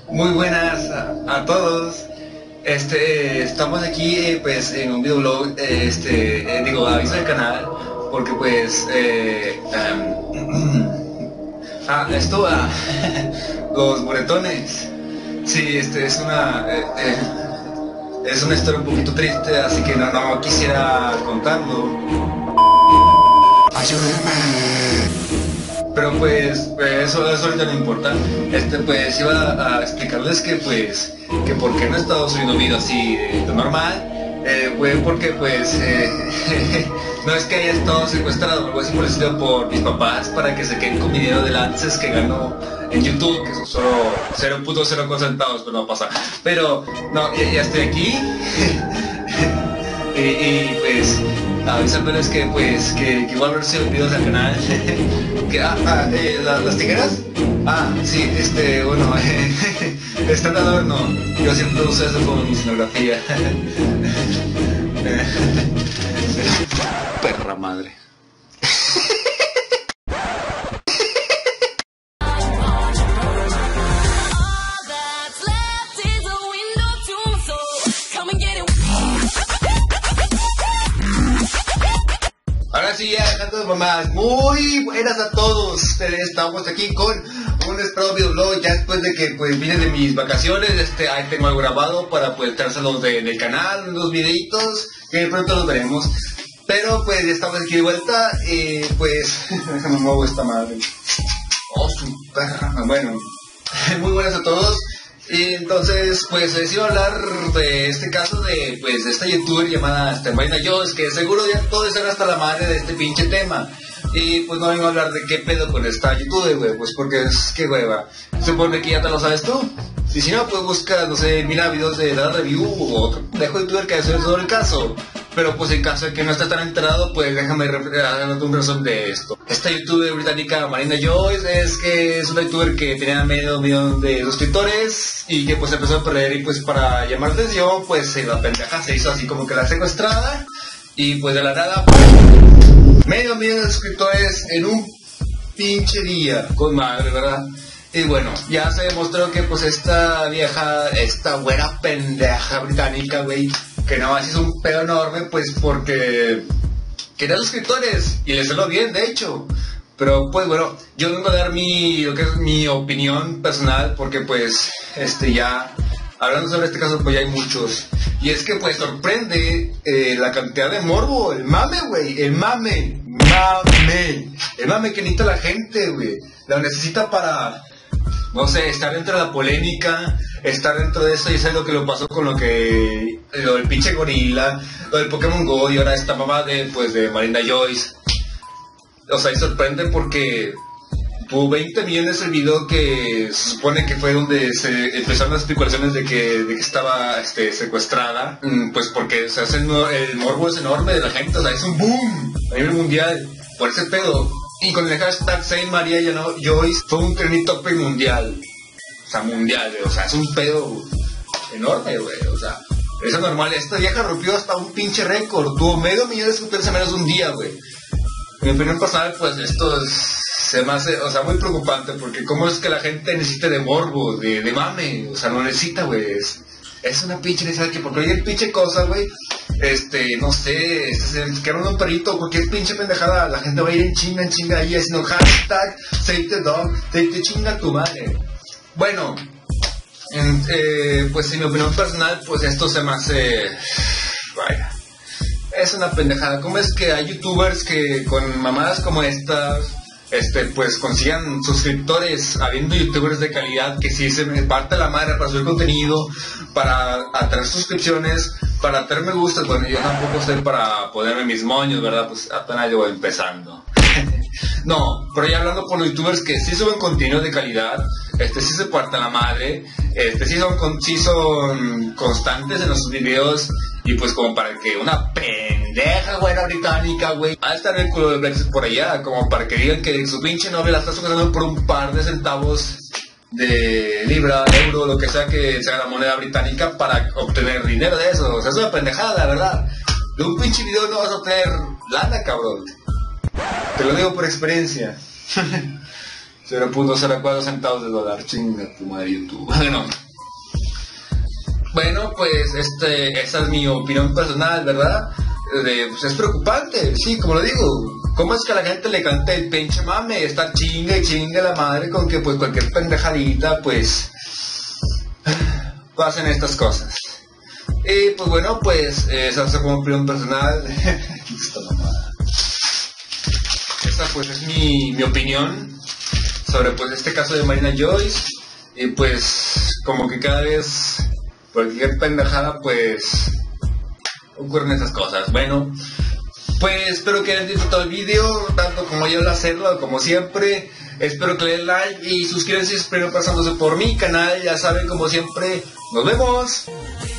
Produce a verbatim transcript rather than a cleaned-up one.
Muy buenas a, a todos. Este, estamos aquí eh, pues en un videoblog, eh, este, eh, digo, aviso del canal, porque pues, eh, um, ah, esto, ah, los moretones. Sí, este es una, eh, eh, es una historia un poquito triste, así que no, no quisiera contarlo. ¡Ayúdeme! Pero pues, pues eso, eso ahorita no importa. Este pues iba a explicarles que pues que por qué no he estado subiendo videos así de, de normal. Eh, fue porque pues eh, no es que haya estado secuestrado o algo así por el estilo por mis papás para que se queden con mi dinero de lances que gano en YouTube, que son solo cero punto cero centavos, pero no pasa. Pero no, ya, ya estoy aquí. y, y pues avisándoles que pues que, que igual a ver si videos al canal. que, ah, ah eh, ¿las, las tijeras? Ah, sí, este, bueno, están de adorno. Yo siempre uso eso como mi escenografía. Perra madre. Ahora sí, ya dejando de mamás, muy buenas a todos. Estamos aquí con un esperado videoblog ya después de que pues vine de mis vacaciones. Este, ahí tengo algo grabado para pues trárselos de, del canal, unos videitos que pronto los veremos. Pero pues ya estamos aquí de vuelta y pues déjame muevo esta madre. Oh, su perra. Bueno, muy buenas a todos. Y entonces, pues les iba a hablar de este caso de, pues, de esta youtuber llamada este, Marina Joyce, que seguro ya todos están hasta la madre de este pinche tema. Y pues no vengo a hablar de qué pedo con esta youtuber, güey, pues porque es que hueva. Supone que ya te lo sabes tú. Y si no, pues busca, no sé, mira videos de la review o otro dejo youtuber que hace sobre el caso. Pero pues en caso de que no estés tan enterado, pues déjame darte un resumen de esto. Esta youtuber británica Marina Joyce es que es una youtuber que tenía medio millón de suscriptores y que pues empezó a perder y pues para llamar atención, pues la pendeja se hizo así como que la secuestrada y pues de la nada, ¡pum! Medio millón de suscriptores en un pinche día. Con madre, ¿verdad? Y bueno, ya se demostró que pues esta vieja, esta güera pendeja británica, güey, que nada más hizo un pedo enorme, pues porque quería suscriptores y le salió bien, de hecho. Pero pues bueno, yo vengo a dar mi, lo que es mi opinión personal, porque pues, este ya, hablando sobre este caso, pues ya hay muchos. Y es que pues sorprende eh, la cantidad de morbo, el mame, güey, el mame, mame, el mame que necesita la gente, güey. La necesita para, no sé, estar dentro de la polémica, estar dentro de eso, y eso es lo que lo pasó con lo que, lo del pinche gorila, lo del Pokémon Go, y ahora esta mamá de, pues, de Marina Joyce. O sea, y sorprende porque tuvo veinte millones el video que se supone que fue donde se empezaron las especulaciones de que, de que estaba este, secuestrada, pues porque se hace el, el morbo es enorme de la gente, o sea, es un boom a nivel mundial por ese pedo. Y con el hashtag Say María Joyce fue un trending topic mundial. O sea, mundial, güey. O sea, es un pedo enorme, güey. O sea, es normal. Esta vieja rompió hasta un pinche récord. Tuvo medio millón de suscriptores en menos de un día, güey. En mi opinión personal, pues esto es, se me hace, o sea, muy preocupante. Porque cómo es que la gente necesita de morbo, de, de mame. O sea, no necesita, güey. Es, es una pinche necesidad que por cualquier pinche cosa, güey. Este, no sé, este, se quedaron un perrito, cualquier pinche pendejada, la gente va a ir en chinga, en chinga ahí haciendo hashtag save the dog, save the chinga tu madre. Bueno, en, eh, pues en mi opinión personal, pues esto se me hace, vaya, es una pendejada. ¿Cómo es que hay youtubers que con mamadas como estas, este, pues consigan suscriptores, habiendo youtubers de calidad que sí se me parte la madre para subir contenido, para atraer suscripciones, para atraer me gustas? Bueno, yo tampoco sé para ponerme mis moños, ¿verdad? Pues apenas yo voy empezando. No, pero ya hablando por los youtubers que sí suben contenido de calidad, este sí se parten la madre, este sí son, con, sí son constantes en los videos, y pues como para que una pendeja güera británica, güey, a estar en el culo de Brexit por allá, como para que digan que su pinche novia la está sucediendo por un par de centavos de libra, euro, lo que sea que sea la moneda británica para obtener dinero de eso. O sea, es una pendejada, la verdad. De un pinche video no vas a obtener lana, cabrón. Te lo digo por experiencia. cero punto cero cuatro centavos de dólar. Chinga tu madre, YouTube. Bueno. Bueno, pues este, esa es mi opinión personal, ¿verdad? De, pues es preocupante, sí, como lo digo. ¿Cómo es que a la gente le canta el pinche mame? Estar chinga y chinga la madre con que pues cualquier pendejadita, pues pasen estas cosas. Y pues bueno, pues eh, esa es como opinión personal. Esta mamada. Esa pues es mi, mi opinión sobre pues este caso de Marina Joyce. Y pues como que cada vez cualquier pendejada pues ocurren esas cosas. Bueno, pues espero que hayan disfrutado el video tanto como yo al hacerlo, como siempre. Espero que le den like y suscríbanse si están pasándose por mi canal. Ya saben, como siempre, nos vemos.